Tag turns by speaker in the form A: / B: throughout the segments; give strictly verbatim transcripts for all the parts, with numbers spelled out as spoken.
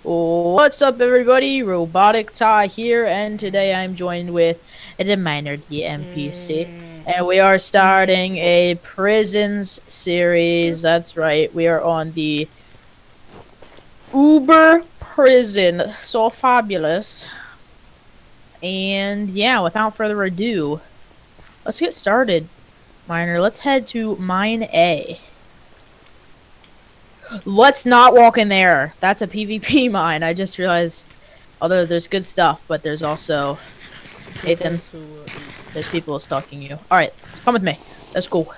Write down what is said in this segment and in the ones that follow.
A: What's up, everybody? Robotic Ty here, and today I'm joined with the Miner, the N P C,
B: Mm.
A: and we are starting a prisons series. That's right, we are on the Uber prison. So fabulous. And yeah, without further ado, let's get started. Miner, let's head to Mine A. Let's not walk in there. That's a PvP mine. I just realized. Although there's good stuff, but there's also Nathan. There's people stalking you. All right, come with me. Let's go.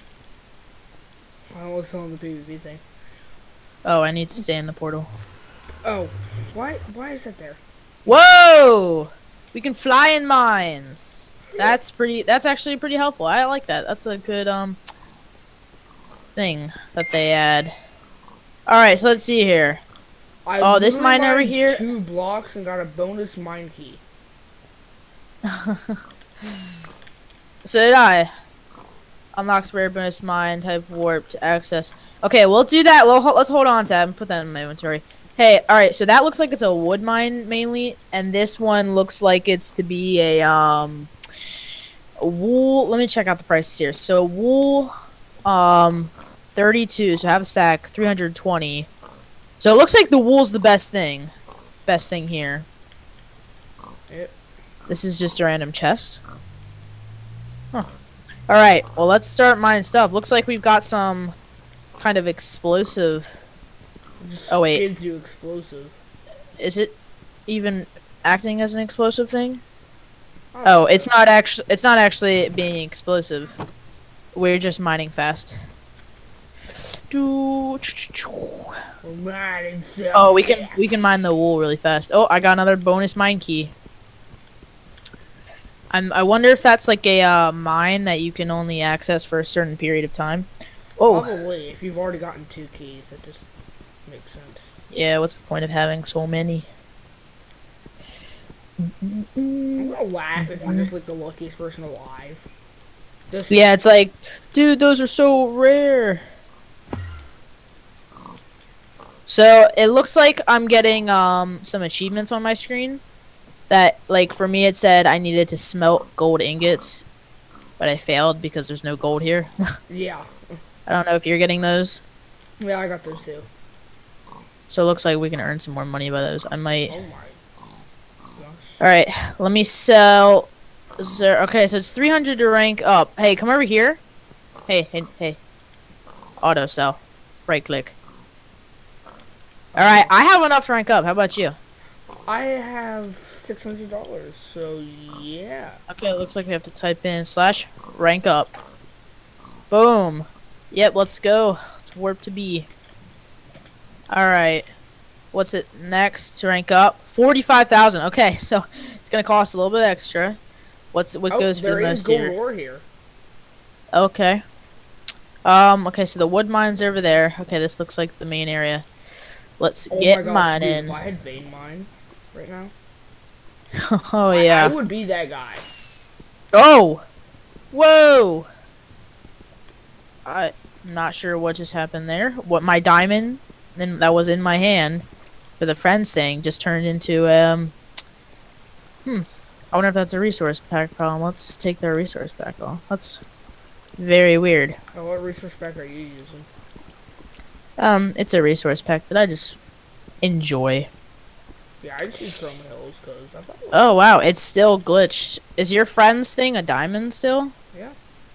B: I was on the PvP thing.
A: Oh, I need to stay in the portal.
B: Oh, why? Why is that there?
A: Whoa! We can fly in mines. That's pretty. That's actually pretty helpful. I like that. That's a good um thing that they add. All right, so let's see here.
B: I
A: Oh, this mine
B: mined
A: over here.
B: Two blocks and got a bonus mine key.
A: So did I. Unlock spare bonus mine type warp to access. Okay, we'll do that. We'll, let's hold on to that and put that in my inventory. Hey, all right. So that looks like it's a wood mine mainly, and this one looks like it's to be a um a wool. Let me check out the prices here. So wool, um, thirty-two. So have a stack, three hundred twenty. So it looks like the wool's the best thing. Best thing here.
B: Yep.
A: This is just a random chest. Huh. Alright, well let's start mining stuff. Looks like we've got some kind of explosive.
B: Just
A: Oh wait.
B: gives you explosive.
A: Is it even acting as an explosive thing?
B: Oh,
A: Oh, it's not actually it's not actually being explosive. We're just mining fast. Do
B: We're mining so
A: Oh, we can
B: fast.
A: we can mine the wool really fast. Oh, I got another bonus mine key. I'm I wonder if that's like a uh, mine that you can only access for a certain period of time. Oh,
B: Probably, if you've already gotten two keys, that just makes sense.
A: yeah. What's the point of having so many?
B: I'm gonna laugh if I'm just like the luckiest person alive. Just
A: Yeah, it's like, dude, those are so rare. So it looks like I'm getting um some achievements on my screen. That, like, for me it said I needed to smelt gold ingots, but I failed because there's no gold here.
B: Yeah.
A: I don't know if you're getting those.
B: Yeah, I got those too.
A: So it looks like we can earn some more money by those. I might.
B: Oh my gosh.
A: All right, let me sell. Is there... Okay, so it's three hundred to rank up. Hey, come over here. Hey, hey, hey. Auto sell. Right click. All right, I have enough to rank up. How about you?
B: I have six hundred dollars, so yeah.
A: Okay, it looks like we have to type in slash rank up. Boom. Yep, let's go. Let's warp to B. Alright. What's it next to rank up? forty-five thousand. Okay, so it's going to cost a little bit extra. What's What
B: Oh,
A: goes for the
B: there is
A: most
B: gold
A: here?
B: ore here.
A: Okay. Um, okay, so the wood mine's over there. Okay, this looks like the main area. Let's
B: Oh
A: get
B: my gosh,
A: mining.
B: dude, if I had vein mine right now,
A: Oh,
B: I,
A: yeah.
B: I would be that guy.
A: Oh! Whoa! I'm not sure what just happened there. What my diamond then that was in my hand for the friends thing just turned into um hmm. I wonder if that's a resource pack problem. Let's take their resource pack off. That's very weird.
B: Oh, what resource pack are you using?
A: Um, it's a resource pack that I just enjoy.
B: Yeah, I just use Chrome Hills because I thought it was,
A: Oh wow, it's still glitched. Is your friend's thing a diamond still?
B: yeah.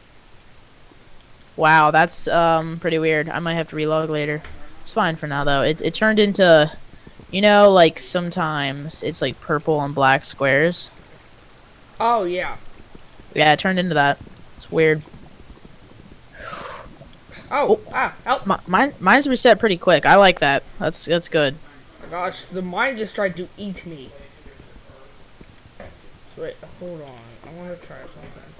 A: Wow, that's um pretty weird. I might have to relog later. It's fine for now though. It it turned into, you know, like sometimes it's like purple and black squares.
B: Oh yeah.
A: Yeah, it turned into that. It's weird.
B: Oh,
A: Oh.
B: ah, help!
A: Mi mine mine's reset pretty quick. I like that. That's that's good.
B: My gosh, the mine just tried to eat me. Wait, hold on. I want to try something.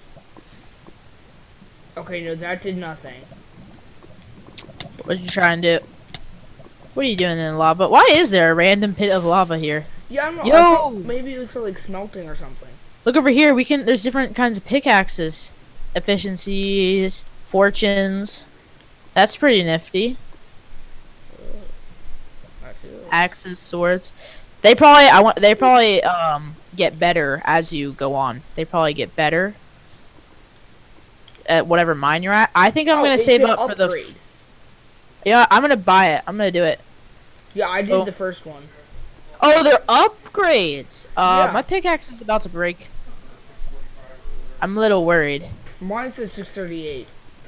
B: Okay, no, that did nothing.
A: What you trying to do? What are you doing in lava? Why is there a random pit of lava here?
B: Yeah, I'm. I
A: Yo!
B: thought maybe it was for like smelting or something.
A: Look over here. We can. There's different kinds of pickaxes, efficiencies, fortunes. That's pretty nifty.
B: That's
A: axes, swords. They probably I want they probably um get better as you go on. They probably get better at whatever mine you're at. I think I'm
B: Oh,
A: gonna
B: it's
A: save
B: an
A: up for the.
B: upgrade.
A: F yeah, I'm gonna buy it. I'm gonna do it.
B: Yeah, I did
A: Oh.
B: the first one.
A: Oh, they're upgrades. Uh,
B: Yeah.
A: my pickaxe is about to break. I'm a little worried.
B: Mine says six thirty-eight.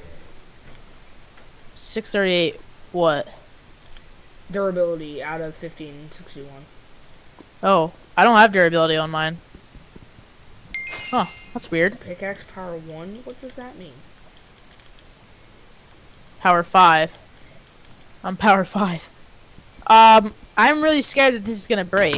A: six thirty-eight. What?
B: Durability out of fifteen sixty-one.
A: Oh, I don't have durability on mine. Huh, that's weird.
B: Pickaxe power one? What does that mean?
A: Power five. I'm power five. Um, I'm really scared that this is gonna break.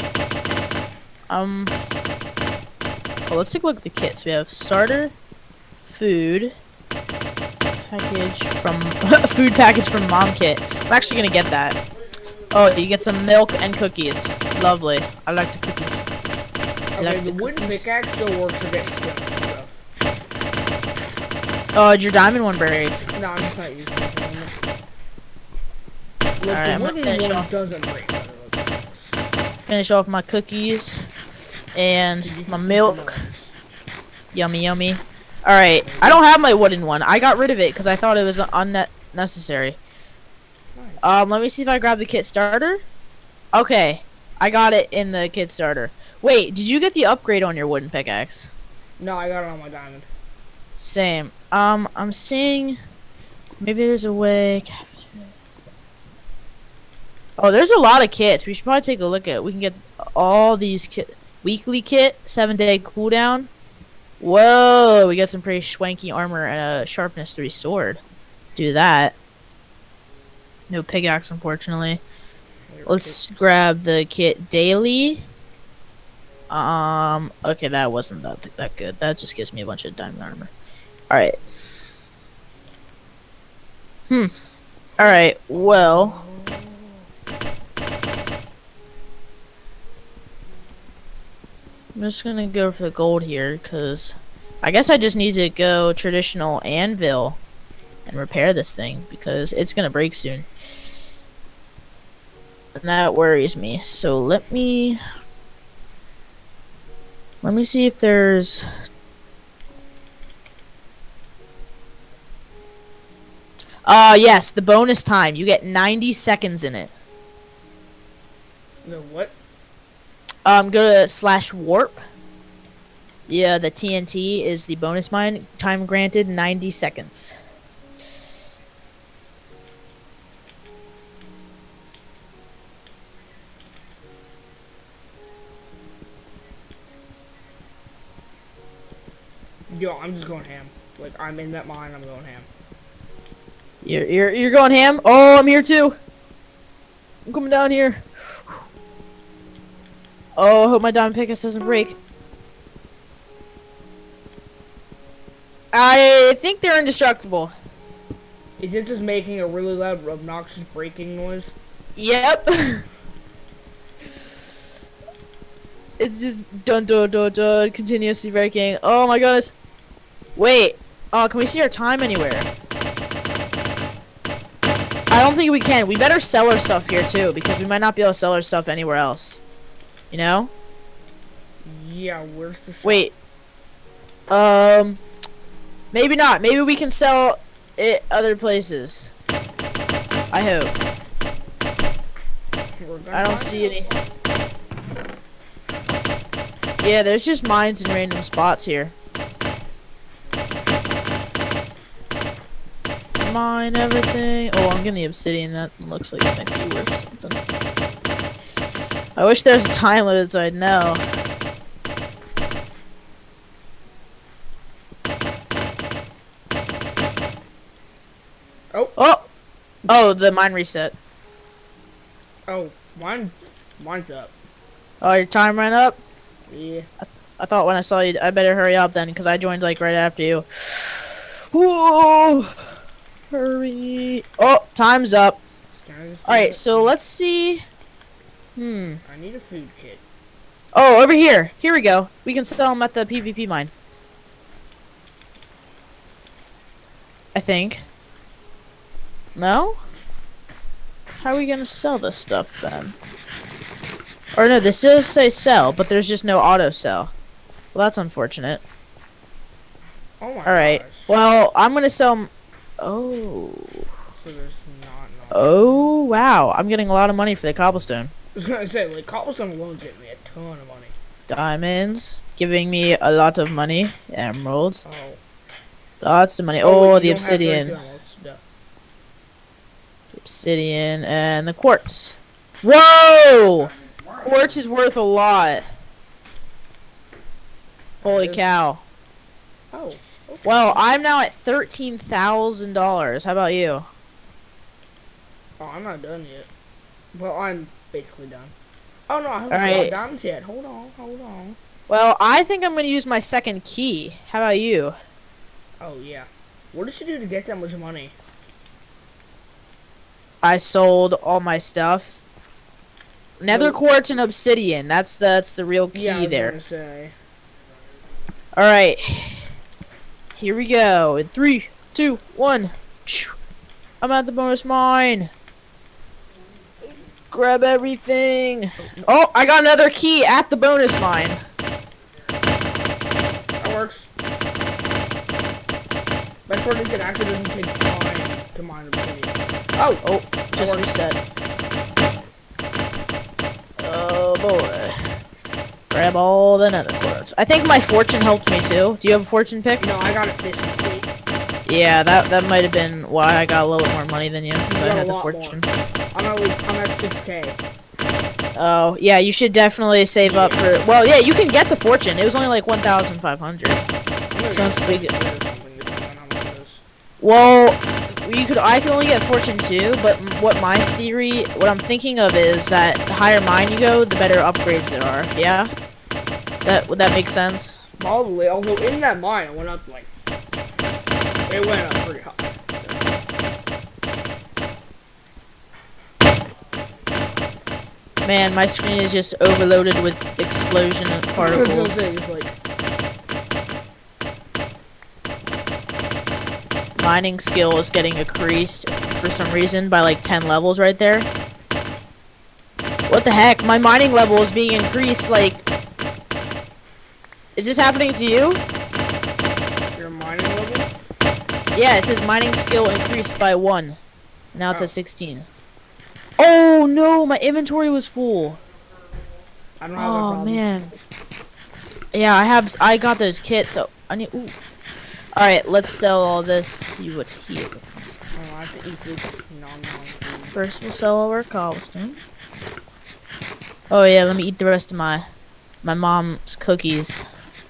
A: Um, well, let's take a look at the kits. We have starter, food, package from food package from mom kit. I'm actually gonna get that. Oh, you get some milk and cookies. Lovely. I like the cookies. I
B: Okay,
A: like
B: the,
A: the
B: wooden
A: cookies.
B: pickaxe still works for getting stuff.
A: Oh, did your diamond one break?
B: No, I'm just not using it. Look,
A: Alright,
B: the
A: I'm gonna
B: wooden
A: finish
B: one
A: off.
B: doesn't break.
A: Finish off my cookies and my milk. Yummy, yummy. Alright, I don't have my wooden one. I got rid of it because I thought it was unnecessary. Um, let me see if I grab the kit starter. Okay, I got it in the kit starter. Wait, did you get the upgrade on your wooden pickaxe?
B: No, I got it on my diamond.
A: Same. Um, I'm seeing... Maybe there's a way... Oh, there's a lot of kits. We should probably take a look at it. We can get all these kit. Weekly kit, seven day cooldown. Whoa, we got some pretty swanky armor and a sharpness three sword. Do that. No pickaxe, unfortunately. Let's grab the kit daily. Um, okay, that wasn't that that good. That just gives me a bunch of diamond armor. All right. Hmm. All right. Well. I'm just gonna go for the gold here, because I guess I just need to go traditional anvil and repair this thing, because it's gonna break soon. And that worries me. So let me... Let me see if there's... Uh, yes, the bonus time. You get ninety seconds in it.
B: The what?
A: Um, go to slash warp. Yeah, the T N T is the bonus mine. Time granted, ninety seconds.
B: Yo, I'm just going ham. Like, I'm in that mine, I'm going ham.
A: You're, you're, you're going ham? Oh, I'm here too. I'm coming down here. Oh, I hope my diamond pickaxe doesn't break. I think they're indestructible.
B: Is it just making a really loud, obnoxious breaking noise?
A: Yep. It's just dun dun dun dun, continuously breaking. Oh my goodness. Wait. Oh, can we see our time anywhere? I don't think we can. We better sell our stuff here too, because we might not be able to sell our stuff anywhere else. You know?
B: Yeah, where's the shop?
A: Wait. Um. Maybe not. Maybe we can sell it other places. I hope.
B: We're gonna
A: I don't
B: find
A: see
B: out.
A: any. Yeah, there's just mines in random spots here. Mine everything. Oh, I'm getting the obsidian. That looks like it might be worth something. I wish there's a time limit so I'd know.
B: Oh.
A: Oh! Oh, the mine reset.
B: Oh, mine, mine's up.
A: Oh, your time ran up?
B: Yeah.
A: I thought when I saw you, I better hurry up then, because I joined like right after you. Whoa! Hurry! Oh, time's up.
B: Can I just
A: All right,
B: do
A: so let's see. Hmm.
B: that? I need a food kit.
A: Oh, over here. Here we go. We can sell them at the PvP mine. I think. No? how are we gonna sell this stuff then? Or no, this does say sell, but there's just no auto sell. Well, that's unfortunate.
B: Oh my
A: Alright,
B: gosh.
A: well, I'm gonna sell... M oh.
B: So there's not enough.
A: Oh, wow. I'm getting a lot of money for the cobblestone.
B: I was gonna say, like, cobblestone alone get me a ton of money.
A: Diamonds, giving me a lot of money. Emeralds,
B: Oh.
A: lots of money.
B: Oh,
A: Oh,
B: wait,
A: the
B: you don't have
A: obsidian.
B: thirty-two emeralds. Duh.
A: Obsidian and the quartz. Whoa! Quartz is worth a lot. Holy
B: It is.
A: cow.
B: Oh. Okay.
A: Well, I'm now at thirteen thousand dollars. How about you?
B: Oh, I'm not done yet. Well, I'm basically done. Oh no, I haven't
A: Alright.
B: got diamonds yet. Hold on, hold on.
A: Well, I think I'm going to use my second key. How about you?
B: Oh yeah. What did you do to get that much money?
A: I sold all my stuff. Nether
B: No.
A: quartz and obsidian. That's the, that's the real key
B: Yeah, I was
A: there.
B: gonna say.
A: Alright. Here we go. In three, two, one. I'm at the bonus mine. Grab everything. Oh, I got another key at the bonus mine.
B: That works. Best part is it actually doesn't take time to mine obsidian. Oh!
A: Oh, just
B: works.
A: reset. Oh boy. Grab all the nether quartz. I think my fortune helped me too. Do you have a fortune pick?
B: No, I got it efficiently.
A: Yeah, that that might have been why I got a little bit more money than you, because
B: You
A: I
B: got
A: had
B: a
A: the
B: lot
A: fortune.
B: I'm at least, I'm at six K.
A: Oh, yeah, you should definitely save up for... Well, yeah, you can get the fortune. It was only like one thousand five hundred. Sounds big. Well, you could. I can only get fortune too, but m- what my theory, what I'm thinking of is that the higher mine you go, the better upgrades there are. Yeah, that would that make sense?
B: Probably, although in that mine it went up like, it went up pretty high.
A: Man, my screen is just overloaded with explosion of particles.
B: It's like,
A: Mining skill is getting increased for some reason by like ten levels right there. What the heck? My mining level is being increased like... Is this happening to you?
B: your mining level?
A: Yeah, it says mining skill increased by one. Now it's
B: Oh.
A: at sixteen. Oh no, my inventory was full.
B: I don't have that
A: Oh
B: problem.
A: man. Yeah, I have. I got those kits, so I need. Ooh. All right, let's sell all this. See what here.
B: Oh, I have to eat this non-non food.
A: First, we'll sell all our cobblestone. Oh yeah, let me eat the rest of my my mom's cookies.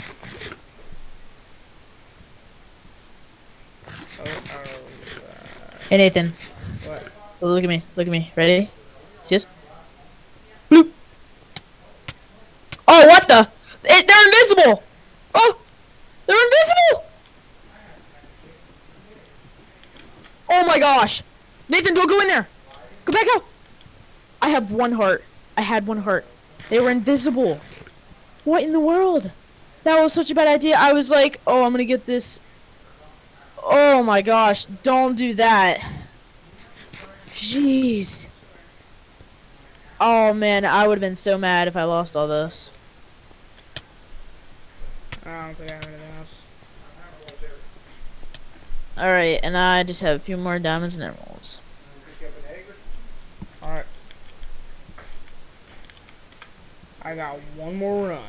B: Oh, oh,
A: Hey Nathan,
B: uh, what?
A: look at me. Look at me. Ready? See this? Bloop. Oh, what the? It, they're invisible. Oh, they're invisible. Oh my gosh. Nathan, don't go in there. Go back out. I have one heart. I had one heart. They were invisible. What in the world? That was such a bad idea. I was like, oh, I'm going to get this. Oh my gosh. Don't do that. Jeez. Oh man, I would have been so mad if I lost all this.
B: I don't think I have anything else.
A: Alright, and I just have a few more diamonds and emeralds.
B: Alright. I got one more run.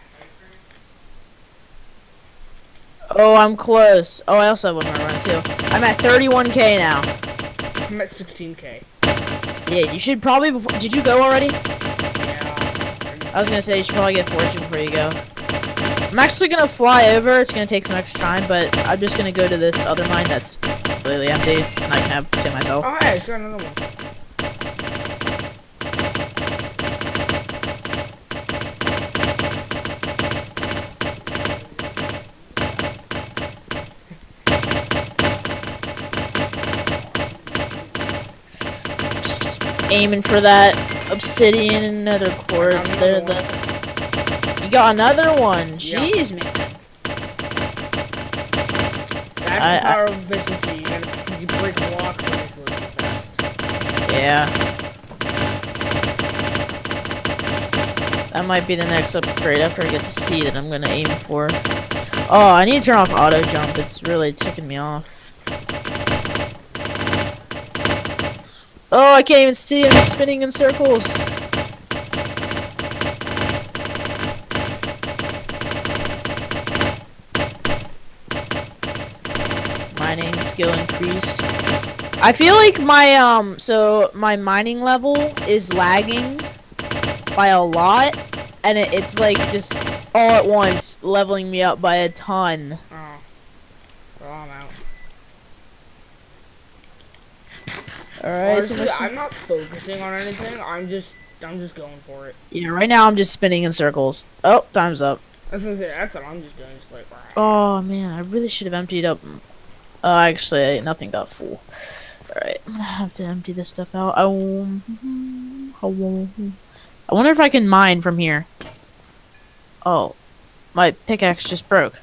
A: Oh, I'm close. Oh, I also have one more run too. I'm at thirty-one K now.
B: I'm at sixteen K.
A: Yeah, you should probably. Before, did you go already?
B: Yeah.
A: I was gonna say you should probably get fortune before you go. I'm actually gonna fly over. It's gonna take some extra time, but I'm just gonna go to this other mine that's completely empty, and I can have to myself.
B: Oh, hey, it's got another one.
A: Just aiming for that obsidian and nether quartz. They're the. You got another one.
B: Yeah.
A: Jeez, man.
B: That's
A: I-
B: the power of efficiency. You, gotta, you break blocks.
A: Yeah. That might be the next upgrade after I get to see that I'm gonna aim for. Oh, I need to turn off auto jump. It's really ticking me off. Oh, I can't even see. I'm spinning in circles. Mining skill increased. I feel like my um so my mining level is lagging by a lot, and it, it's like just all at once leveling me up by a ton.
B: Oh. Well, I'm out.
A: Alright, so
B: Honestly,
A: some...
B: I'm not focusing on anything. I'm just, I'm just going for it.
A: Yeah, right now I'm just spinning in circles. Oh, time's up.
B: I was gonna say, that's what I'm just doing. Just like,
A: Oh man, I really should have emptied up. Uh, actually, nothing got full. Alright, I'm gonna have to empty this stuff out. I wonder if I can mine from here. Oh, my pickaxe just broke.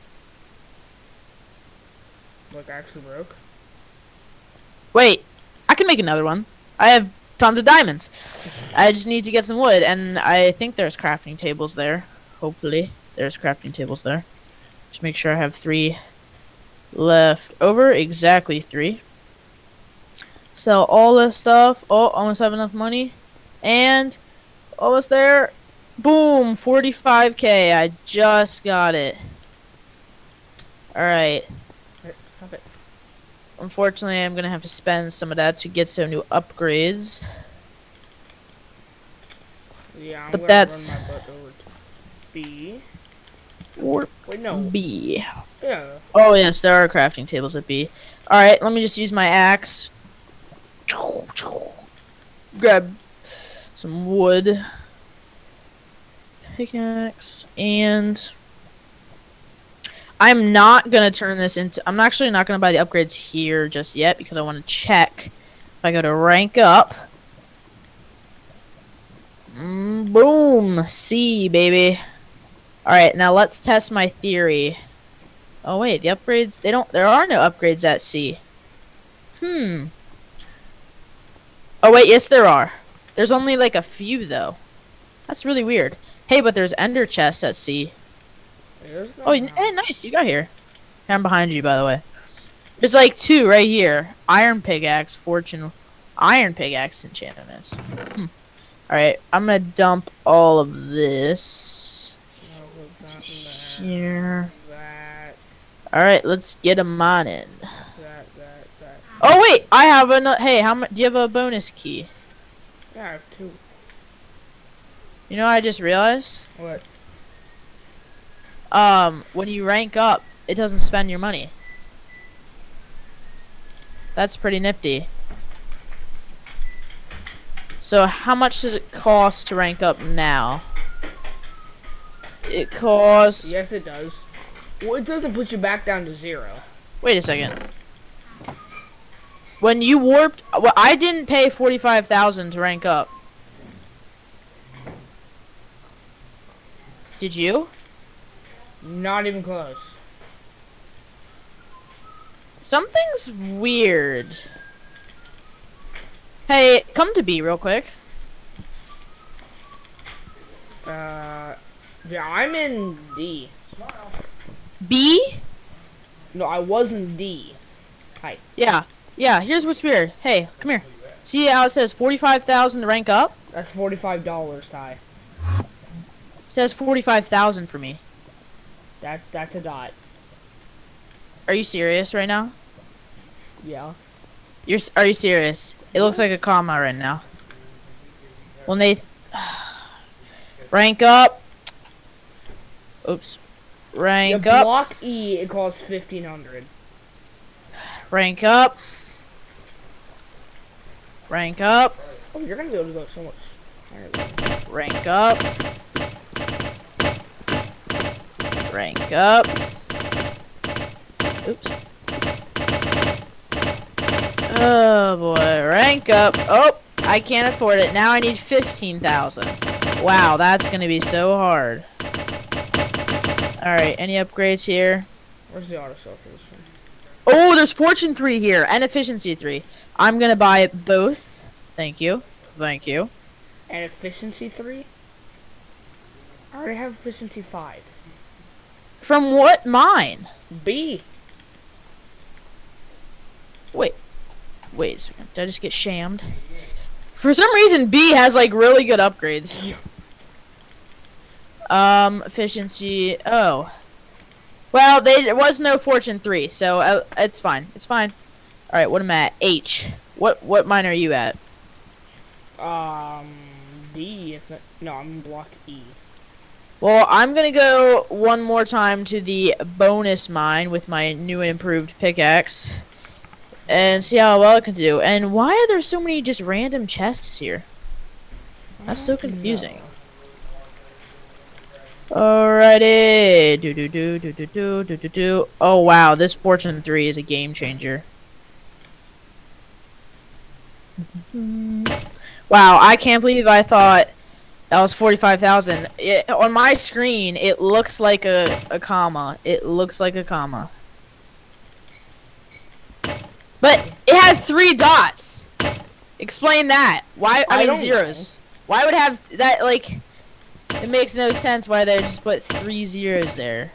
B: like actually broke.
A: Wait, I can make another one. I have tons of diamonds. I just need to get some wood, and I think there's crafting tables there. Hopefully, there's crafting tables there. Just make sure I have three left over. Exactly three. Sell all this stuff. Oh, almost have enough money. And almost there. Boom, forty-five K. I just got it. Alright.
B: Stop it.
A: Unfortunately, I'm going to have to spend some of that to get some new upgrades.
B: Yeah, I'm
A: But
B: gonna
A: that's...
B: run my butt over to B.
A: Warp
B: Wait, no.
A: B.
B: Yeah.
A: Oh, yes, there are crafting tables at B. Alright, let me just use my axe. Grab some wood. Pickaxe. And I'm not going to turn this into... I'm actually not going to buy the upgrades here just yet because I want to check. If I go to rank up... Mm, boom! C, baby. Alright, now let's test my theory. Oh, wait, the upgrades... They don't... There are no upgrades at C. Hmm. Oh, wait, yes, there are. There's only, like, a few, though. That's really weird. Hey, but there's ender chests at C.
B: There's no
A: Oh, hey, nice, you got here. Hey, I'm behind you, by the way. There's, like, two right here. Iron pickaxe, fortune... Iron pickaxe enchantments. Hmm. Alright, I'm gonna dump all of this here. Alright, let's get them on in.
B: That, that, that.
A: Oh, wait, I have a... Hey, how much... Do you have a bonus key?
B: Yeah, I have two.
A: You know what I just realized?
B: What?
A: Um, when you rank up, it doesn't spend your money. That's pretty nifty. So how much does it cost to rank up now? It costs...
B: Yes, it does. Well, it doesn't put you back down to zero.
A: Wait a second. When you warped... Well, I didn't pay forty-five thousand to rank up. Did you?
B: Not even close.
A: Something's weird. Hey, come to B real quick.
B: Uh, yeah, I'm in D.
A: B?
B: No, I was in D. Hi.
A: Yeah. Yeah, here's what's weird. Hey, come here. See how it says forty-five thousand to rank up?
B: That's forty-five dollars, Ty.
A: It says forty-five thousand for me.
B: That that's a dot.
A: Are you serious right now?
B: Yeah.
A: You're s- are you serious? It looks like a comma right now. Well, Nath, rank up. Oops. Rank
B: Yeah,
A: up.
B: block E, it costs fifteen hundred.
A: Rank up. Rank up.
B: Oh, you're gonna be able to go so much higher.
A: Rank up. Rank up. Oops. Oh boy, rank up. Oh, I can't afford it. Now I need fifteen thousand. Wow, that's gonna be so hard. Alright, any upgrades here?
B: Where's the auto sell for this one?
A: Oh, there's fortune three here and efficiency three. I'm gonna buy both. Thank you. Thank you.
B: And efficiency three? I already have efficiency five.
A: From what mine?
B: B.
A: Wait. Wait a second. Did I just get shammed? For some reason, B has like really good upgrades. Um, efficiency. Oh. Well, they, there was no Fortune three, so uh, it's fine. It's fine. All right, what am I at? H. What what mine are you at?
B: Um, D. If not, no, I'm in block E.
A: Well, I'm gonna go one more time to the bonus mine with my new and improved pickaxe, and see how well it can do. And why are there so many just random chests here? That's so confusing. Alrighty. Do do do do do do do do do. Oh wow, this Fortune three is a game changer. Wow, I can't believe I thought that was forty-five thousand. On my screen, it looks like a, a comma. It looks like a comma. But it had three dots. Explain that. Why? I, I mean, zeros. Know. Why would it have that, like... It makes no sense why they just put three zeros there.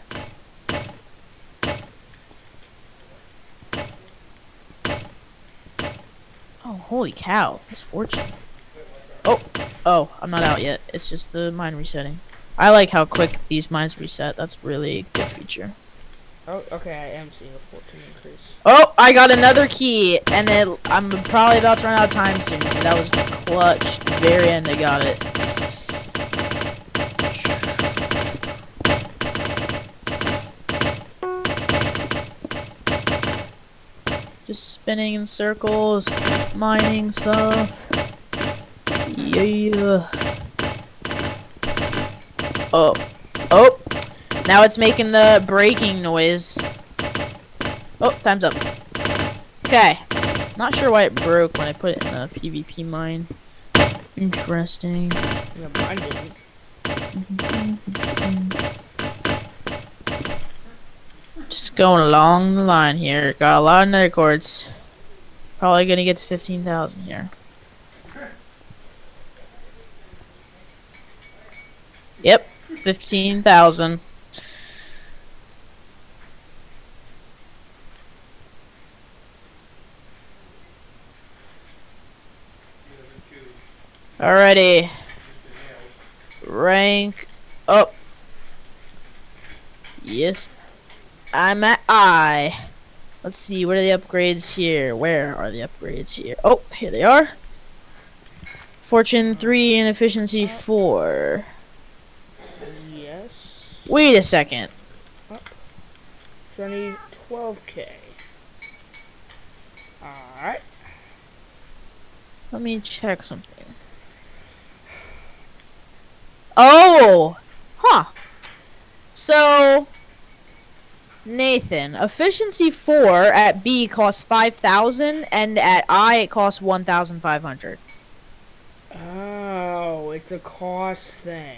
A: Oh, holy cow. That's Fortune. Oh, oh, I'm not out yet. It's just the mine resetting. I like how quick these mines reset. That's really a good feature.
B: Oh, okay, I am seeing a Fortune increase.
A: Oh, I got another key, and it, I'm probably about to run out of time soon, so that was clutch. At the very end, I got it. Just spinning in circles, mining stuff. Yeah. Oh. Oh. Now it's making the breaking noise. Oh, time's up. Okay. Not sure why it broke when I put it in the PvP mine. Interesting.
B: Yeah, mine didn't.
A: Just going along the line here. Got a lot of nether quartz. Probably gonna get to fifteen thousand here. Yep, fifteen thousand. Alrighty. Rank up. Yes. I'm at I. Let's see, what are the upgrades here? Where are the upgrades here? Oh, here they are. Fortune three and efficiency four.
B: Yes.
A: Wait a second.
B: Oh. So I need twelve K. Alright.
A: Let me check something. Oh! Huh. So... Nathan, efficiency four at B costs five thousand, and at I it costs one thousand five hundred.
B: Oh, it's a cost thing.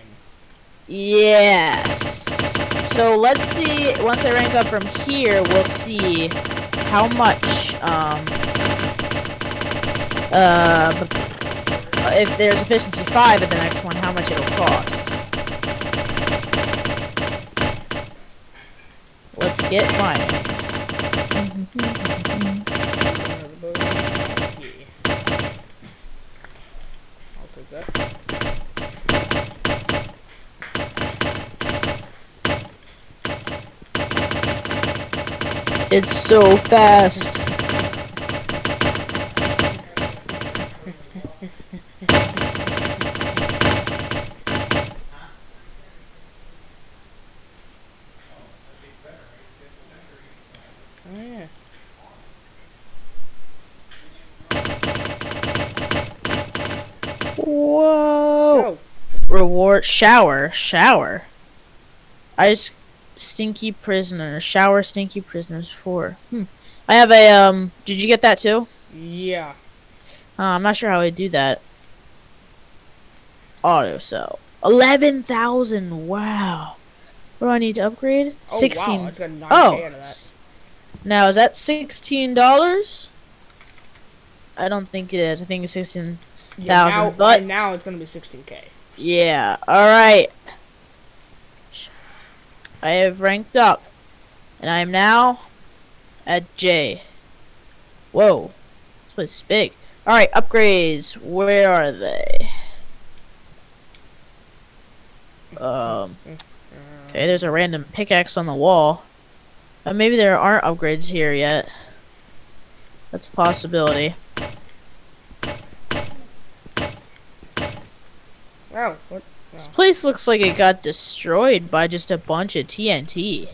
A: Yes. So let's see, once I rank up from here, we'll see how much, um, uh, if there's efficiency five at the next one, how much it'll cost. Let's get mining.
B: I'll take that.
A: It's so fast.
B: Oh yeah.
A: Whoa. Go. Reward shower. Shower. I just stinky prisoner. Shower stinky prisoners four. Hmm. I have a um did you get that too?
B: Yeah.
A: Uh, I'm not sure how I do that. Auto sell. Eleven thousand. Wow. What do I need to upgrade?
B: Oh,
A: Sixteen.
B: Wow, I got nine K
A: oh.
B: out of that.
A: Now is that sixteen dollars? I don't think it is. I think it's sixteen thousand.
B: Yeah, now,
A: but
B: now it's gonna be sixteen K.
A: yeah. All right. I have ranked up. And I am now at J. Whoa. This place is big. Alright, upgrades. Where are they? Um. Okay, there's a random pickaxe on the wall. Uh, maybe there aren't upgrades here yet. That's a possibility.
B: Oh, what?
A: This place looks like it got destroyed by just a bunch of T N T.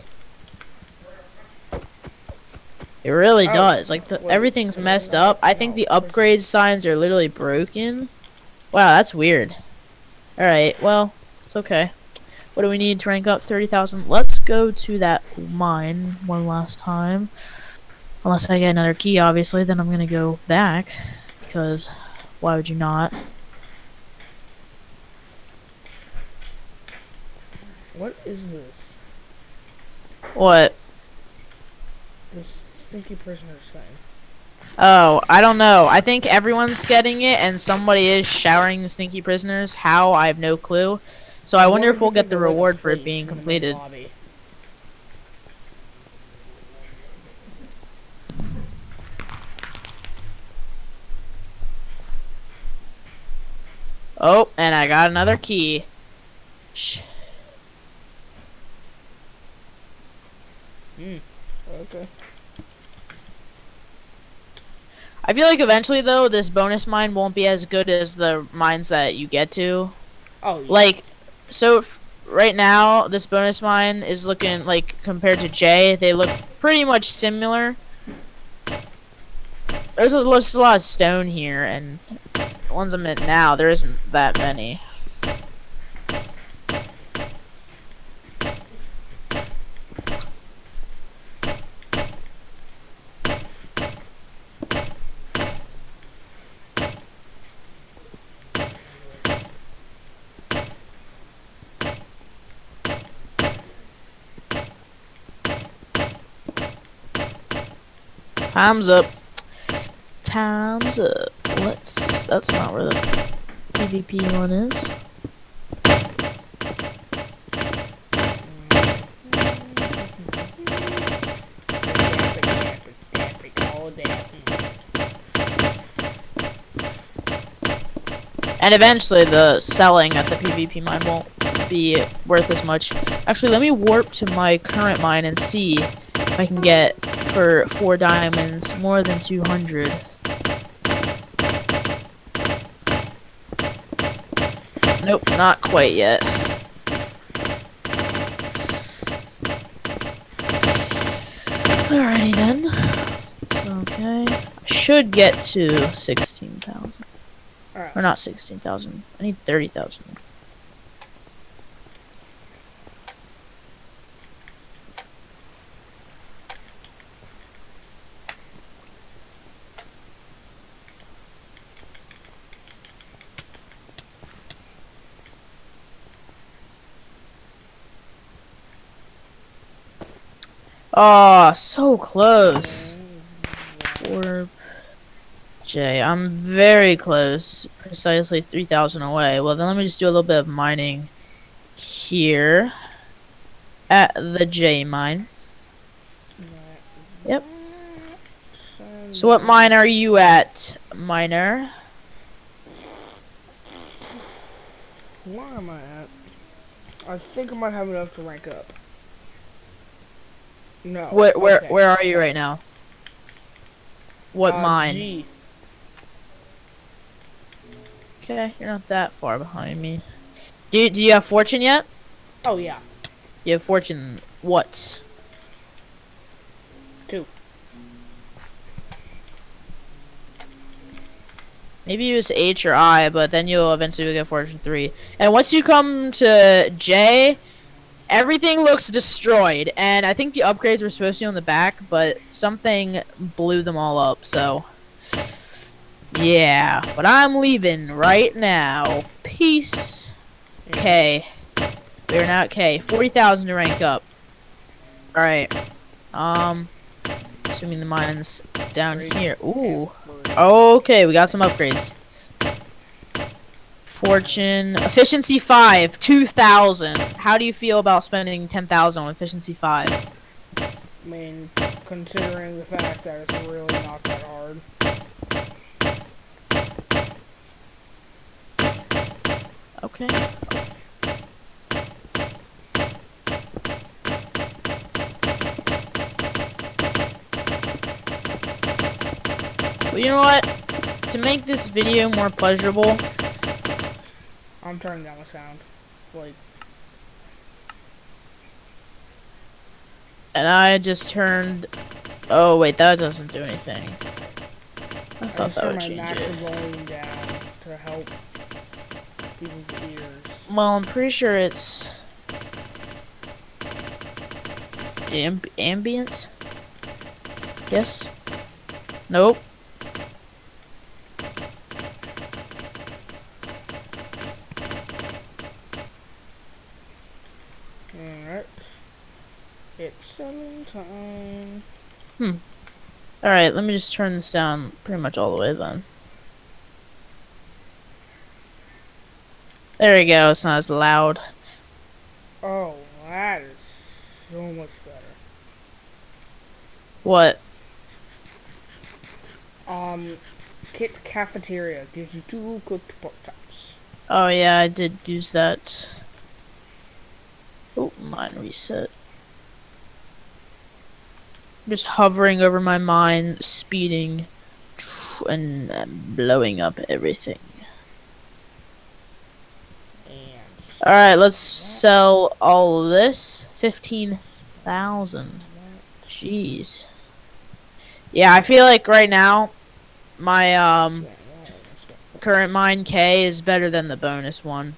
A: It really
B: Oh,
A: does. Like, the,
B: wait,
A: everything's
B: wait,
A: messed
B: no,
A: up. I
B: no,
A: think the
B: where's-
A: upgrade signs are literally broken. Wow, that's weird. Alright, well, it's okay. What do we need to rank up thirty thousand? Let's go to that mine one last time. Unless I get another key, obviously, then I'm gonna go back. Because, why would you not?
B: What is this?
A: What?
B: This stinky prisoner saying.
A: Oh, I don't know. I think everyone's getting it, and somebody is showering the stinky prisoners. How? I have no clue. So I wonder if we'll get the reward for it being completed. Oh, and I got another key. Shh.
B: Hmm. Okay.
A: I feel like eventually, though, this bonus mine won't be as good as the mines that you get to.
B: Oh, yeah.
A: Like, so f right now, this bonus mine is looking, like, compared to J, they look pretty much similar. There's a, there's a lot of stone here, and the ones I'm at now, there isn't that many. Time's up. Time's up. Let's. That's not where the PvP one is. And eventually, the selling at the PvP mine won't be worth as much. Actually, let me warp to my current mine and see if I can get for four diamonds more than two hundred. Nope, not quite yet. Alrighty then. It's okay. I should get to sixteen thousand.
B: Alright.
A: Or not sixteen thousand. I need thirty thousand. Oh, so close. Orb. J. I'm very close. Precisely three thousand away. Well, then let me just do a little bit of mining here at the J mine. Yep. So what mine are you at, miner?
B: Where am I at? I think I might have enough to rank up. No.
A: Where where
B: okay.
A: where are you right now? What
B: Uh,
A: mine?
B: G.
A: Okay, you're not that far behind me. Do you, do you have fortune yet?
B: Oh yeah.
A: You have fortune what?
B: Two.
A: Maybe use H or I, but then you'll eventually get fortune three. And once you come to J, everything looks destroyed. And I think the upgrades were supposed to be on the back, but something blew them all up, so... Yeah, but I'm leaving right now. Peace. Okay. We're not okay. forty thousand to rank up. Alright. Um, assuming the mine's down here. Ooh. Okay, we got some upgrades. Fortune. Efficiency five. two thousand. How do you feel about spending ten thousand on efficiency five?
B: I mean, considering the fact that it's really not that hard.
A: Okay. Well, you know what? To make this video more pleasurable,
B: I'm turning down the sound. Like,
A: and I just turned. Oh wait, that doesn't do anything. I
B: I
A: thought
B: just
A: that
B: turned
A: would
B: my
A: change
B: max
A: it.
B: volume down to help people's ears.
A: Well, I'm pretty sure it's amb ambient. Yes. Nope.
B: Alright. It's selling time.
A: Hmm. Alright, let me just turn this down pretty much all the way then. There we go, it's not as loud.
B: Oh, that is so much better.
A: What?
B: Um, Kit Cafeteria gives you two cooked pork chops.
A: Oh yeah, I did use that. Oh, mine reset. Just hovering over my mine, speeding, and um, blowing up everything.
B: And
A: Alright, let's sell all of this. fifteen thousand. Jeez. Yeah, I feel like right now, my um current mine K is better than the bonus one.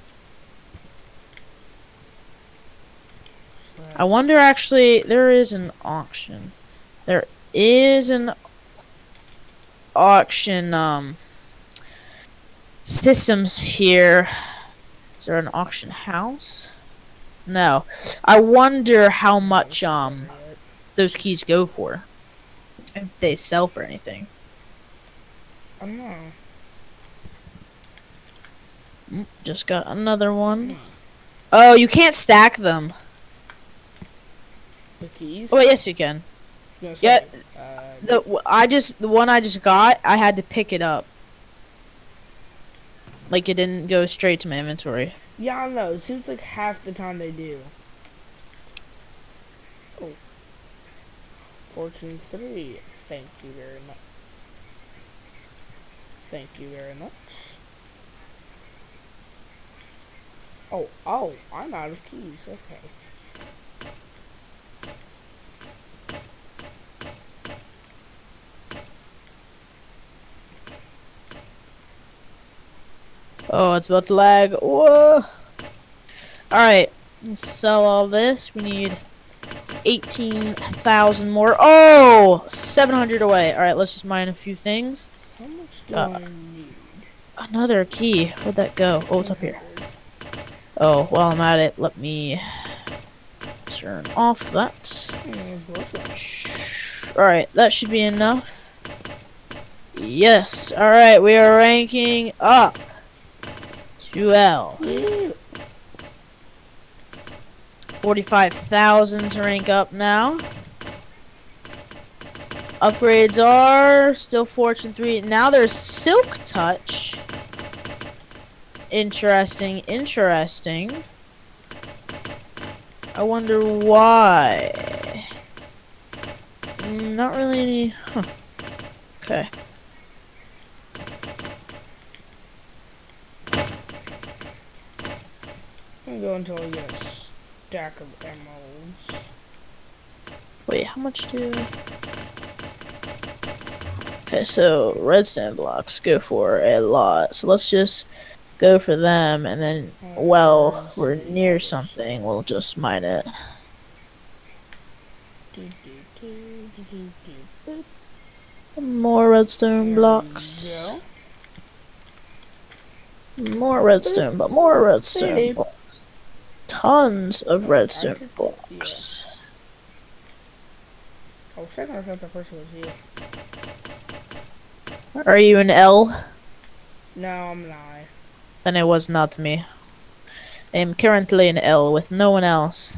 A: I wonder actually, there is an auction. There is an auction um systems here. Is there an auction house? No. I wonder how much um those keys go for. If they sell for anything.
B: I don't know.
A: Mm, just got another one. Oh, you can't stack them.
B: The keys?
A: Oh, wait, yes you can.
B: Gonna say,
A: Yeah.
B: Uh,
A: The I just the one I just got, I had to pick it up. Like it didn't go straight to my inventory.
B: yeah, I don't know. It seems like half the time they do. Oh. Fortune three. Thank you very much. Thank you very much. Oh, oh, I'm out of keys. Okay.
A: Oh, it's about to lag. Whoa. Alright. Let's sell all this. We need eighteen thousand more. Oh! seven hundred away. Alright, let's just mine a few things.
B: How much do
A: Uh,
B: I need?
A: Another key. Where'd that go? Oh, it's up here. Oh, while I'm at it, let me turn off that. Alright, that should be enough. Yes. Alright, we are ranking up to L. forty-five thousand to rank up now. Upgrades are still Fortune three. Now there's Silk Touch. Interesting, interesting. I wonder why. Mm, Not really any. Huh. Okay.
B: I'm going until I get a stack of emeralds.
A: Wait, how much do? Okay, so redstone blocks go for a lot. So let's just go for them, and then, well, we're near something, we'll just mine it. More redstone blocks. More redstone, but more redstone blocks. Tons of redstone blocks.
B: Oh, second, I thought that person was you.
A: Are you an L?
B: No, I'm an I.
A: Then it was not me. I am currently in L with no one else.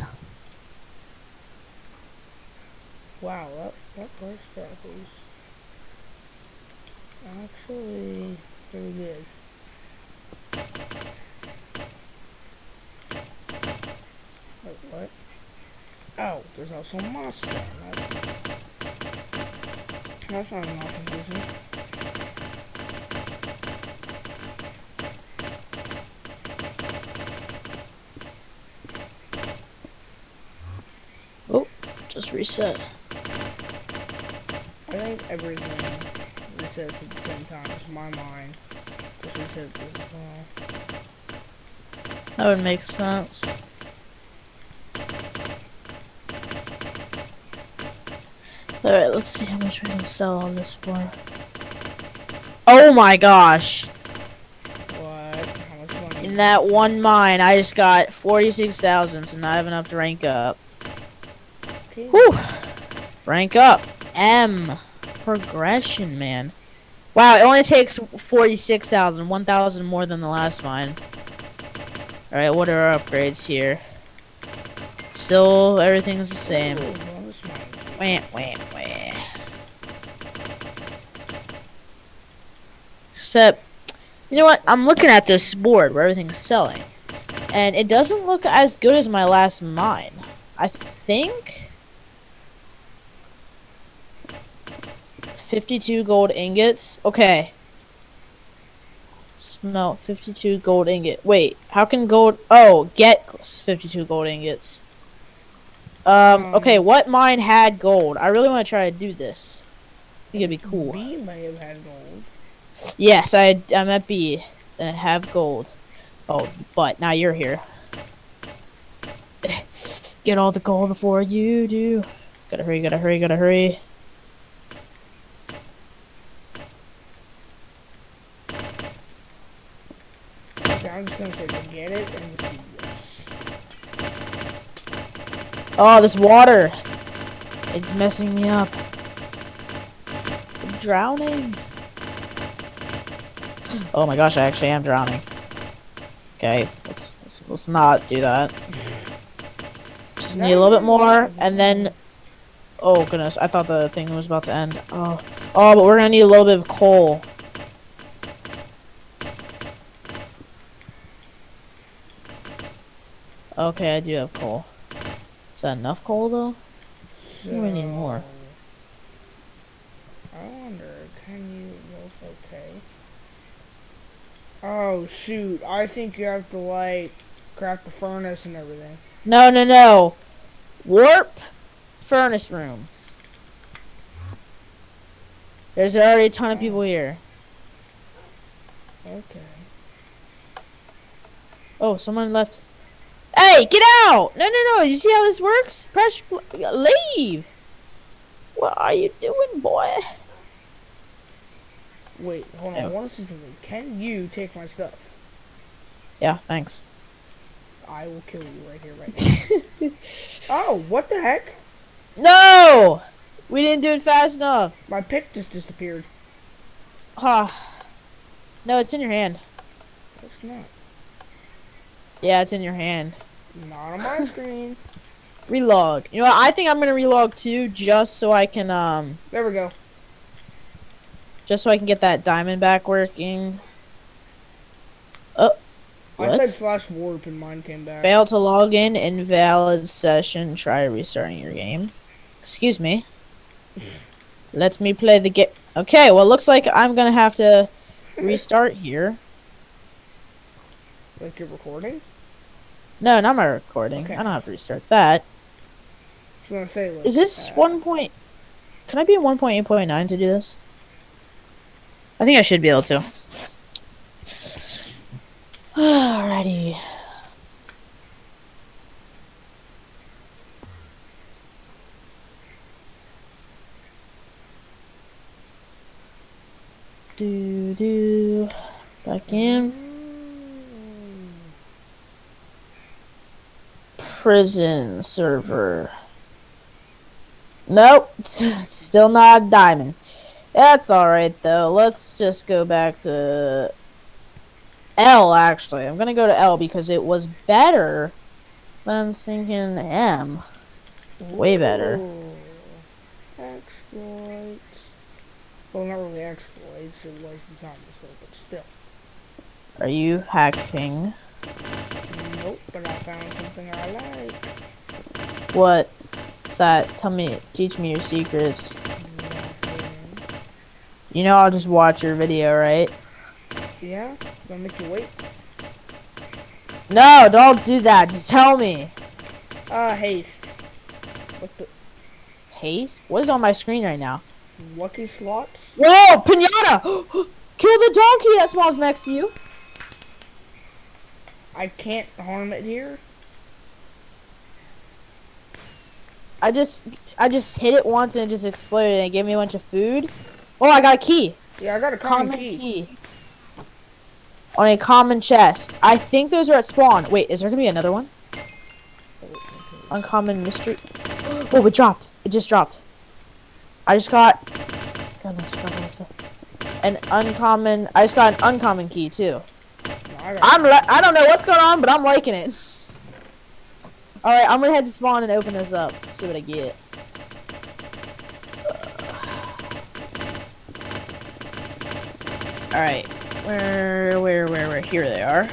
B: Wow, that, that first step is actually pretty good. Wait, what? Oh, there's also a monster. That's, that's not enough confusing.
A: Oh, just reset.
B: I think everything resets at the same time as my mind. Just resets as well.
A: That would make sense. Alright, let's see how much we can sell on this for. Oh my gosh!
B: What? How much money?
A: In that one mine, I just got forty-six thousand, so now I have enough to rank up.
B: Okay.
A: Whew! Rank up. M. Progression, man. Wow, it only takes forty-six thousand, one thousand more than the last mine. Alright, what are our upgrades here? Still, everything's the same.
B: Ooh, bonus money.
A: Wah, wah, wah. Except, you know what? I'm looking at this board where everything's selling. And it doesn't look as good as my last mine. I think... fifty-two gold ingots. Okay. Smelt fifty-two gold ingot. Wait, how can gold... Oh, get fifty-two gold ingots. Um,
B: Um,
A: okay, what mine had gold? I really want to try to do this. I think it'd be cool.
B: B may have had gold.
A: Yes, I, I'm at B. And have gold. Oh, but now you're here. Get all the gold before you do. Gotta hurry, gotta hurry, gotta hurry.
B: Okay, I'm just gonna say forget it and just do this.
A: Oh, this water. It's messing me up. I'm drowning. Oh my gosh, I actually am drowning. Okay, let's, let's, let's not do that. Just need a little bit more, and then... Oh goodness, I thought the thing was about to end. Oh, oh, but we're gonna need a little bit of coal. Okay, I do have coal. Is that enough coal, though? I think we need more.
B: I wonder, can you both okay? Oh shoot, I think you have to like craft the furnace and everything.
A: No, no, no. Warp furnace room. There's already a ton of people here.
B: Okay.
A: Oh, someone left. Hey, get out! No, no, no. You see how this works? Press leave. What are you doing, boy?
B: Wait, hold on.
A: Oh.
B: I want to see something. Can you take my stuff?
A: Yeah, thanks.
B: I will kill you right here, right now. Oh, what the heck?
A: No! We didn't do it fast enough.
B: My pick just disappeared.
A: Huh. No, it's in your hand.
B: It's not.
A: Yeah, it's in your hand.
B: Not on my screen.
A: Relog. You know what? I think I'm gonna relog too, just so I can um,
B: There we go.
A: just so I can get that diamond back working. Oh,
B: I
A: what?
B: said slash warp and mine came back.
A: Failed to log in. Invalid session. Try restarting your game. Excuse me. Let me play the game. Okay, well, looks like I'm gonna have to restart here.
B: Like you're recording?
A: No, not my recording.
B: Okay.
A: I don't have to restart that.
B: I was gonna say, like,
A: Is this
B: uh,
A: one point? Can I be in one point eight point nine to do this? I think I should be able to. Alrighty. Do do. Back in. Prison server. Nope, it's still not a diamond. That's alright though. Let's just go back to L, actually. I'm gonna go to L because it was better than stinking M. Way better.
B: Ooh. Exploits. Well, not really exploits. It was designed this way, but still.
A: Are you hacking?
B: Nope, but I found something I like.
A: What? What's that? Tell me. Teach me your secrets.
B: Nothing.
A: You know I'll just watch your video, right?
B: Yeah? Gonna make you wait?
A: No, don't do that. Just tell me.
B: Ah, uh, haste. What the?
A: Haste? What is on my screen right now?
B: Lucky slots?
A: Whoa! Pinata! Kill the donkey that spawns next to you.
B: I can't harm it here?
A: I just I just hit it once and it just exploded and it gave me a bunch of food. Oh, I got a key.
B: Yeah, I got a common,
A: Common
B: key.
A: key. On a common chest. I think those are at spawn. Wait, is there gonna be another one? Uncommon mystery. Oh, it dropped. It just dropped. I just got. Goodness, goodness. An uncommon. I just got an uncommon key too.
B: No, I,
A: I'm. Li I don't know what's going on, but I'm liking it. All right, I'm gonna head to spawn and open this up. See what I get. All right, where, where, where, where? Here they are.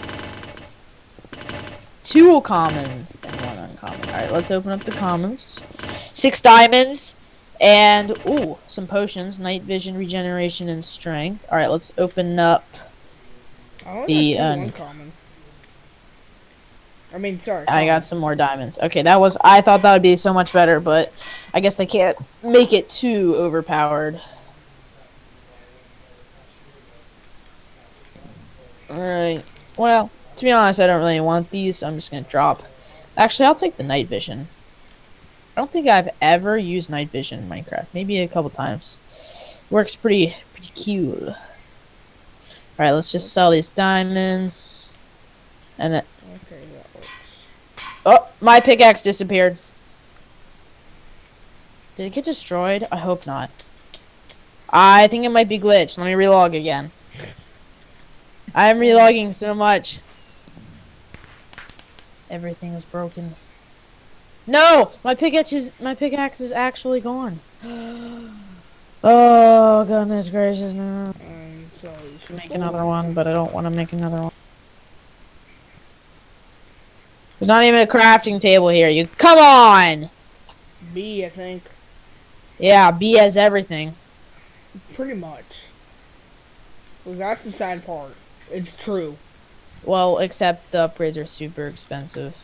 A: Two commons and one uncommon. All right, let's open up the commons. Six diamonds and ooh, some potions: night vision, regeneration, and strength. All right, let's open up
B: I
A: the.
B: got
A: Un
B: uncommon. I mean, sorry.
A: I got some more diamonds. Okay, that was. I thought that would be so much better, but I guess I can't make it too overpowered. Alright. Well, to be honest, I don't really want these, so I'm just gonna drop. Actually, I'll take the night vision. I don't think I've ever used night vision in Minecraft. Maybe a couple times. Works pretty pretty cool. Alright, let's just sell these diamonds. And then
B: Okay, that works.
A: oh, my pickaxe disappeared. Did it get destroyed? I hope not. I think it might be glitched. Let me relog again. I'm relogging so much. Everything is broken. No! My pickaxe is my pickaxe is actually gone. Oh goodness gracious, no.
B: Um, so you should
A: Make another one, but I don't want to make another one. There's not even a crafting table here. You come on!
B: B, I think.
A: Yeah, B has everything.
B: Pretty much. Well, that's the sad part. It's true.
A: Well, except the upgrades are super expensive.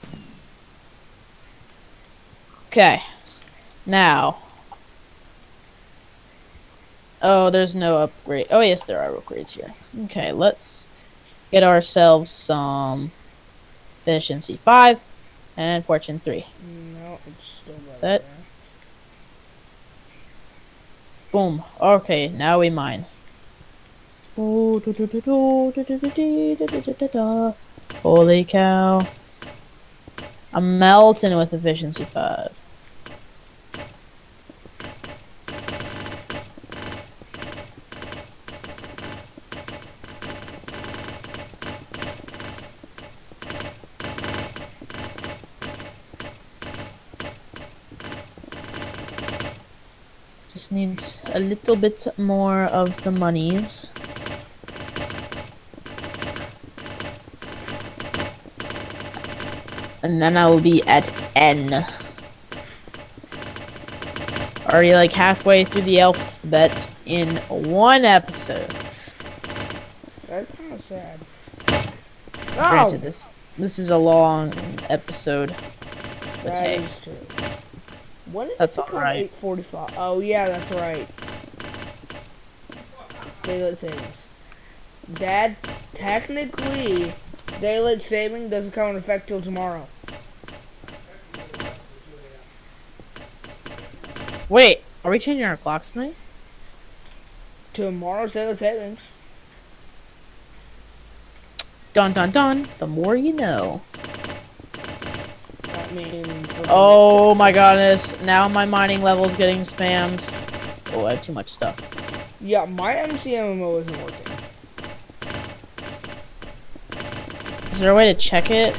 A: Okay. Now. Oh, there's no upgrade. Oh, yes, there are upgrades here. Okay, let's get ourselves some efficiency five and fortune three.
B: No, it's still better.
A: That.
B: There.
A: Boom. Okay, now we mine. Holy cow. I'm melting with efficiency five. Just needs a little bit more of the monies. And then I will be at N. Already like halfway through the alphabet in one episode.
B: That's kind of sad.
A: Granted,
B: Oh!
A: this this is a long episode. But
B: That
A: hey,
B: is true. When did
A: that's
B: it become
A: alright.
B: eight forty-five? Oh, yeah, that's right. Daylight savings. Dad, technically, daylight saving doesn't come into effect till tomorrow.
A: Wait, are we changing our clocks tonight?
B: Tomorrow's daylight savings.
A: Dun dun dun. The more you know.
B: That means...
A: Oh my goodness. Now my mining level is getting spammed. Oh, I have too much stuff.
B: Yeah, my M C M M O isn't working.
A: Is there a way to check it?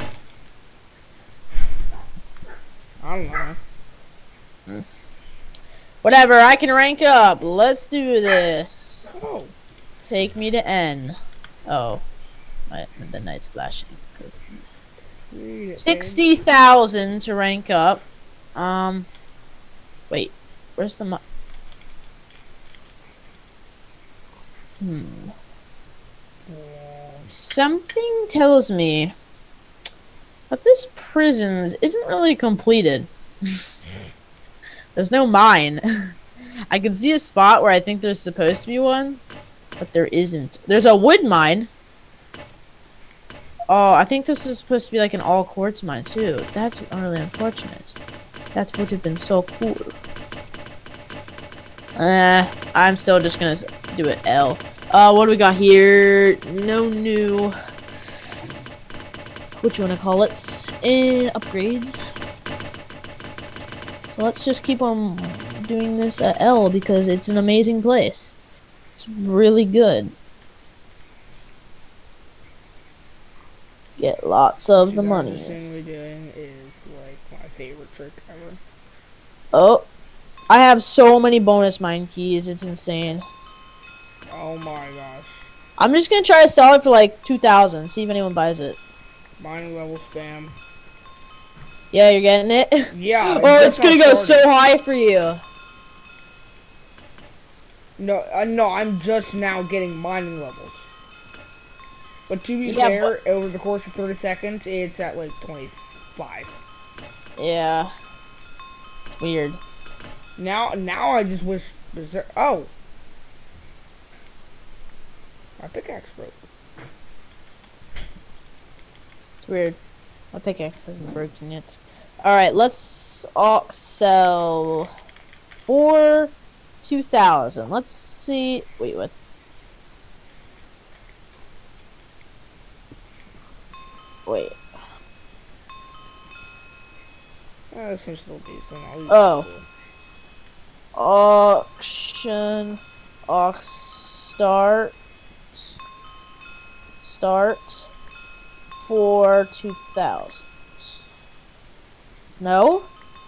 B: I don't know.
A: Mm. Whatever, I can rank up. Let's do this.
B: Oh.
A: Take me to N. Oh. My, the night's flashing. sixty thousand to rank up. Um. Wait. Where's the mo- Hmm. Something tells me that this prison isn't really completed. There's no mine. I can see a spot where I think there's supposed to be one, but there isn't. There's a wood mine. Oh, I think this is supposed to be like an all quartz mine too. That's really unfortunate. That would have been so cool. Uh, I'm still just gonna do it L. Uh, what do we got here? No new. What you wanna call it? Uh, upgrades. So let's just keep on doing this at L because it's an amazing place. It's really good. Get lots of the money.
B: The thing we're doing is like my favorite trick ever.
A: Oh, I have so many bonus mine keys. It's insane.
B: Oh my gosh.
A: I'm just gonna try to sell it for like two thousand. See if anyone buys it.
B: Mining level spam.
A: Yeah, you're getting it?
B: Yeah.
A: Oh, it's gonna go so high for you.
B: No, uh, no, I'm just now getting mining levels. But to be
A: Yeah,
B: fair, over the course of thirty seconds, it's at like twenty-five.
A: Yeah. Weird.
B: Now, now I just wish. Berserk oh. My pickaxe broke.
A: It's weird. My pickaxe hasn't broken yet. Alright, let's all sell for two thousand. Let's see. Wait, what? Wait.
B: Oh, this one's still decent. I'll use
A: Oh.
B: it.
A: Auction. Ox start. Start. For two thousand. No?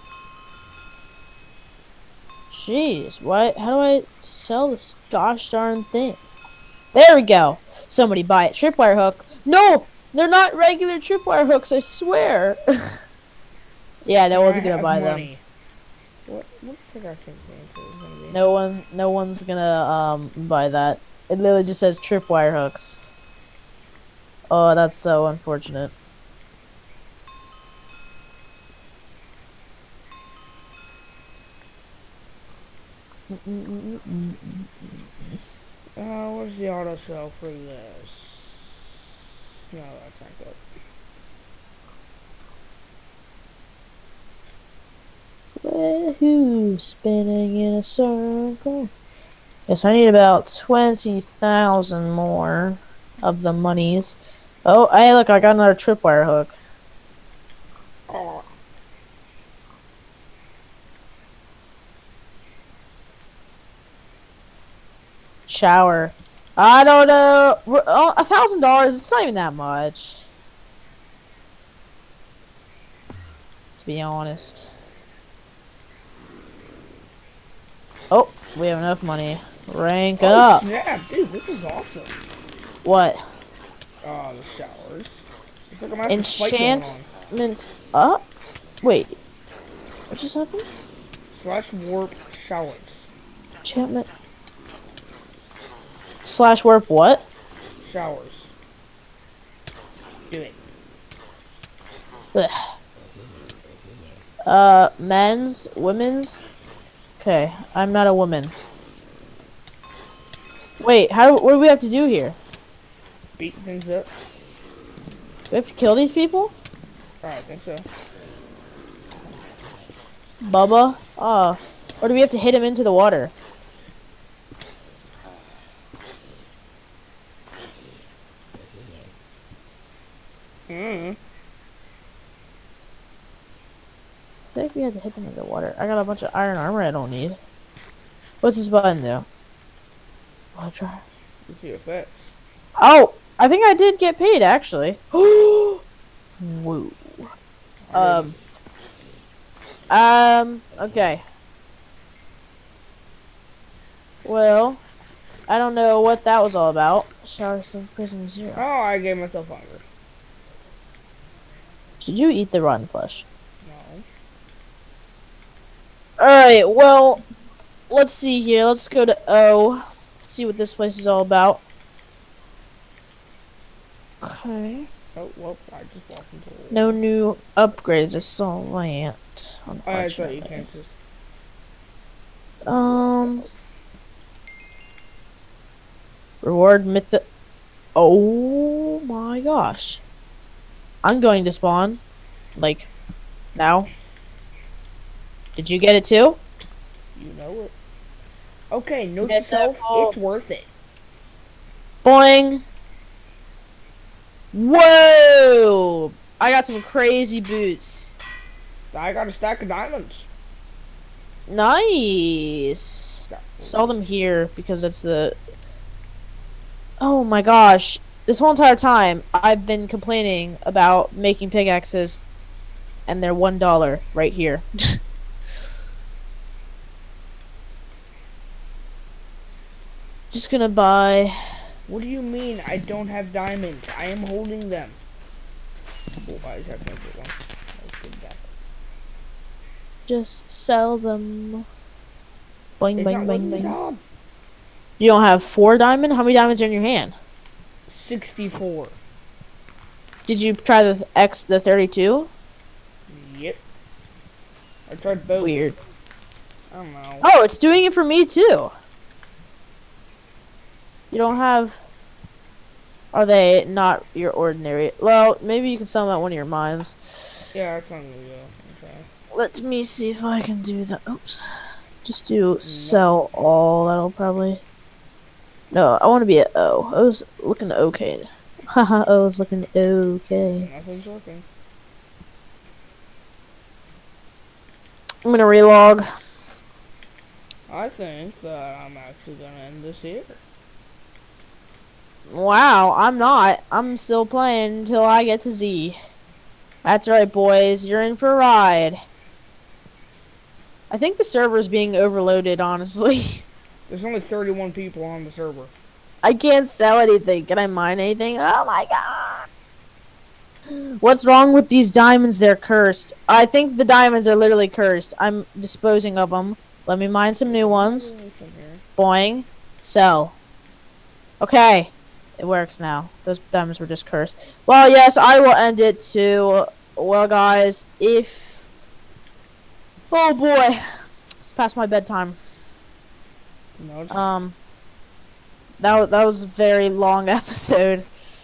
A: Jeez, why? How do I sell this gosh darn thing? There we go. Somebody buy it. Tripwire hook. No! They're not regular tripwire hooks, I swear. Yeah, no one's gonna buy
B: money.
A: them.
B: What? What did I think the answer was gonna be?
A: No one, no one's gonna um buy that. It literally just says tripwire hooks. Oh, that's so unfortunate.
B: Uh, what's the auto sell for this? No, that's not good.
A: Woohoo! Spinning in a circle. Yes, I need about twenty thousand more of the monies. Oh, hey, look, I got another tripwire hook.
B: Oh.
A: Shower. I don't know. A thousand dollars. It's not even that much. To be honest. Oh, we have enough money. Rank
B: Oh,
A: up.
B: snap, dude, this is awesome.
A: What?
B: Oh, the showers. It's like a massive fight going on.
A: Enchantment up? Wait. What just happened?
B: Slash warp showers.
A: Enchantment. Slash warp what?
B: Showers. Do it.
A: Ugh. Uh, men's, women's. Okay, I'm not a woman. Wait, how? What do we have to do here?
B: Beat things up.
A: Do we have to kill these people?
B: Oh, I think so.
A: Bubba? Oh. Or do we have to hit him into the water?
B: Mm.
A: I think we had to hit them into the water. I got a bunch of iron armor I don't need. What's this button do? I'll try.
B: Let's see effects.
A: Oh! I think I did get paid, actually. Whoa. Um. Um. Okay. Well, I don't know what that was all about. Shower stone prison zero.
B: Oh, I gave myself hunger.
A: Did you eat the rotten flesh?
B: No.
A: Alright, well, let's see here. Let's go to O. See what this place is all about. Okay.
B: Oh, well, I just walked into a
A: No new upgrades. I saw that.
B: Oh, I thought you can't just...
A: Um... Reward myth... Oh my gosh. I'm going to spawn. Like, now. Did you get it too?
B: You know it. Okay, note to
A: Get
B: self,
A: that ball.
B: it's worth it.
A: Boing. Whoa! I got some crazy boots.
B: I got a stack of diamonds.
A: Nice. Sell them here because that's the... Oh my gosh. This whole entire time, I've been complaining about making pickaxes, and they're one dollar right here. Just gonna buy...
B: What do you mean I don't have diamonds? I am holding them. Oh, I just have to make one. Let's get that.
A: Just sell them. Boing,
B: It's
A: boing,
B: not
A: boing,
B: letting me
A: boing.
B: job.
A: You don't have four diamond? How many diamonds are in your hand?
B: sixty-four.
A: Did you try the X, the thirty-two?
B: Yep. I tried both.
A: Weird.
B: I don't know.
A: Oh, it's doing it for me too. You don't have... Are they not your ordinary? Well, maybe you can sell them at one of your mines.
B: Yeah, that's not gonna go. Okay.
A: Let me see if I can do that. Oops. Just do sell all. That'll probably... No, I want to be at O. O's looking okay. Haha, O's looking okay.
B: Nothing's working.
A: I'm gonna relog.
B: I think that I'm actually gonna end this here.
A: Wow, I'm not. I'm still playing until I get to Z. That's right, boys. You're in for a ride. I think the server's being overloaded, honestly.
B: There's only thirty-one people on the server.
A: I can't sell anything. Can I mine anything? Oh my god. What's wrong with these diamonds? They're cursed. I think the diamonds are literally cursed. I'm disposing of them. Let me mine some new ones. Boing. Sell. Okay. It works now. Those diamonds were just cursed. Well, yes, I will end it too. Well, guys, if... Oh, boy. It's past my bedtime.
B: No, it's
A: Um... That, that was a very long episode.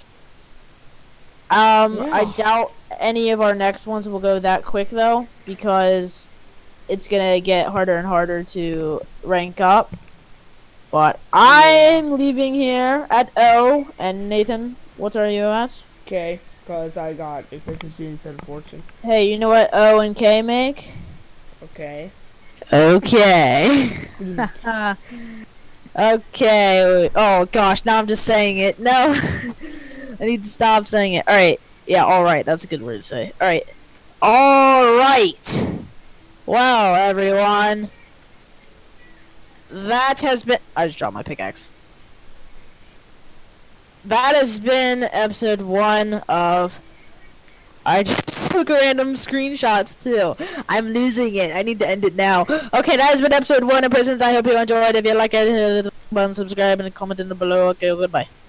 A: Um,
B: Yeah.
A: I doubt any of our next ones will go that quick, though, because it's gonna get harder and harder to rank up. But I'm leaving here at O, and Nathan, what are you at?
B: okay, because I got efficiency instead of fortune.
A: Hey, you know what O and K make?
B: Okay.
A: Okay. Okay. Oh gosh, now I'm just saying it. No, I need to stop saying it. All right. Yeah. All right. That's a good word to say. All right. All right. Well, everyone, that has been. I just dropped my pickaxe. That has been episode one of. I just took random screenshots too. I'm losing it. I need to end it now. Okay, that has been episode one of Prisons. I hope you enjoyed. If you like it, hit the button, subscribe, and comment in the below. Okay, goodbye.